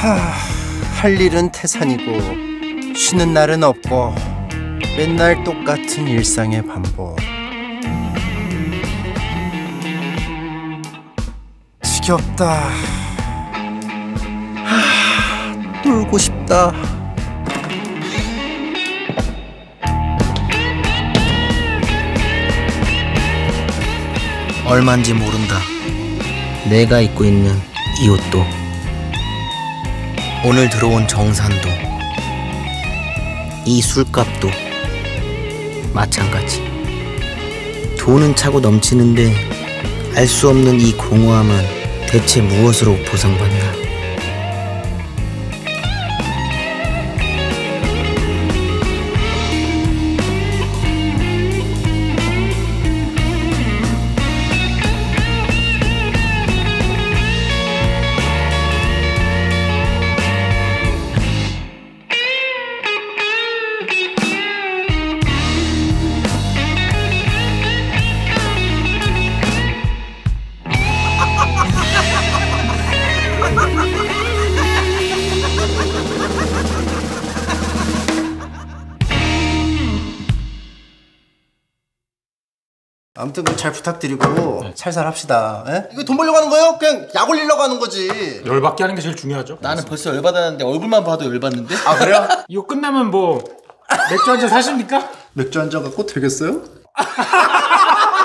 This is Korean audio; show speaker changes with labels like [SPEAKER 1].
[SPEAKER 1] 할 일은 태산이고 쉬는 날은 없고 맨날 똑같은 일상의 반복. 지겹다. 놀고 싶다.
[SPEAKER 2] 얼마인지 모른다. 내가 입고 있는 이 옷도, 오늘 들어온 정산도, 이 술값도 마찬가지. 돈은 차고 넘치는데 알 수 없는 이 공허함은 대체 무엇으로 보상받나?
[SPEAKER 1] 아무튼 잘 부탁드리고 살살 합시다. 에? 이거 돈 벌려고 하는 거예요? 그냥 약 올리려고 하는 거지.
[SPEAKER 3] 열받게 하는 게 제일 중요하죠.
[SPEAKER 2] 나는 벌써 열받았는데 얼굴만 봐도 열받는데?
[SPEAKER 1] 아 그래요?
[SPEAKER 3] 이거 끝나면 뭐 맥주 한 잔 사십니까?
[SPEAKER 1] 맥주 한 잔 갖고 되겠어요?